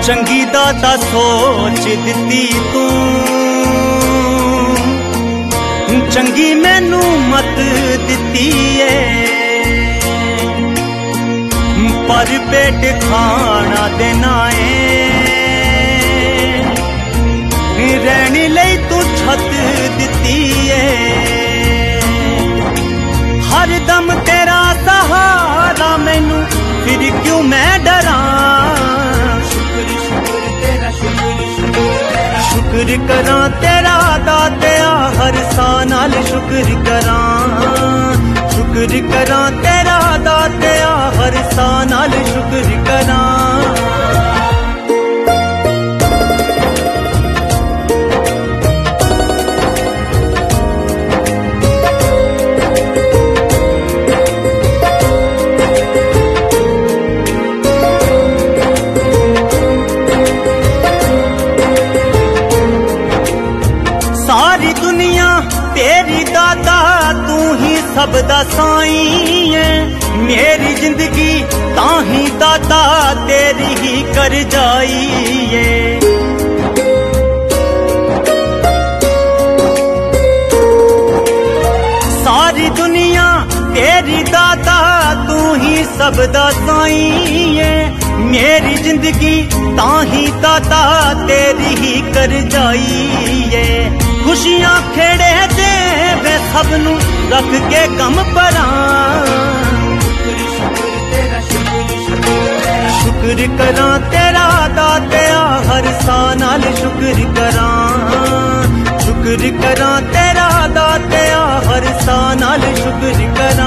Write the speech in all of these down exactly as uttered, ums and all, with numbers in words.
चंगी दाता सोच दिती तू, चंगी मैनू मत दिती है, पर पेट खाना देना है, रहने लई तू छत दिती है, हर दम तेरा सहारा मैनू, फिर क्यों मैं डरा। शुक्र करा तेरा दातिया, हर सा नाल शुक्र करा, शुक्र करा तेरा दातिया, हर सा नाल शुक्र करा। सारी दुनिया तेरी दाता, तू ही सब दा साईं है, मेरी जिंदगी ताही दाता तेरी ही कर जाई है। सारी दुनिया तेरी दाता, तू ही सब दा साईं है, मेरी जिंदगी ताही दाता तेरी ही कर जाई है। खुशियां खेड़े दे वे सबनू रख के गम परा, शुक्र करा तेरा दातिया, हर सा नाल शुक्र करा, शुक्र करा तेरा दातिया, हर सा नाल शुक्र करा।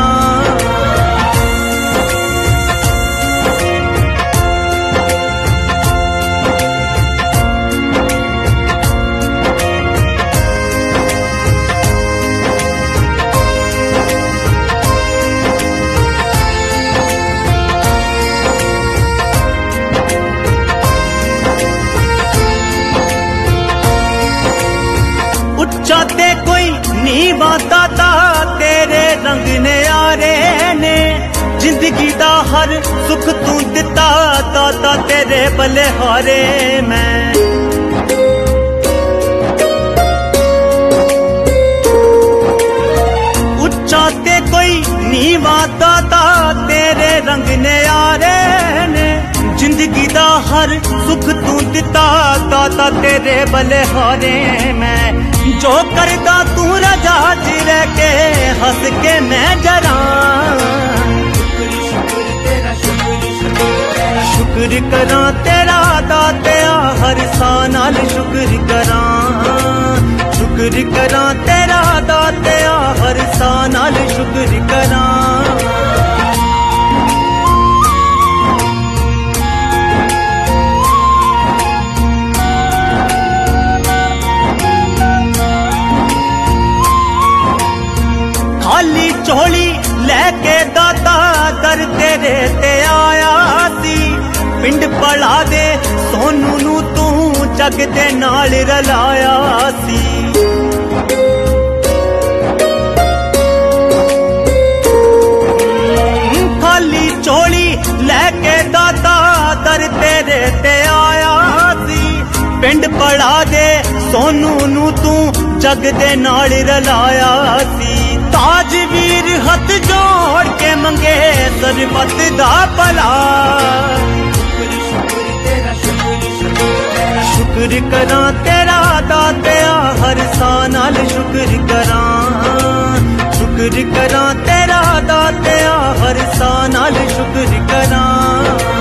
चाहते कोई नीवा दाता, तेरे रंग ने यारे ने, जिंदगी दा हर सुख तू दिता दाता, तेरे बलिहारे मैं। चाहते कोई नीवा दाता, तेरे रंग ने यारे ने, जिंदगी दा हर सुख तू दिता दाता, तेरे बलिहारे मैं। जो करदा तू रजा च रह के, हंस के मैं जरा, शुक्र करा तेरा दातिया, हर सा नाल शुक्र करा, शुक्र करा तेरा दातिया, हर सा नाल शुक्र करा। खाली झोली लैके दाता दर तेरे ते आया सी, पिंड पड़ा दे सोनू नू तू जग दे नाल रलाया सी। खाली झोली लैके दाता दर तेरे ते आया सी, पिंड पड़ा दे सोनू नू तू जग दे नाल रलाया सी। ताजवीर हथ जोड़ के मंगे सरबत दा भला, शुक्र करा तेरा दातिया, हर सा नाल शुक्र करा, शुक्र करा तेरा दातिया, हर सा नाल शुक्र करा।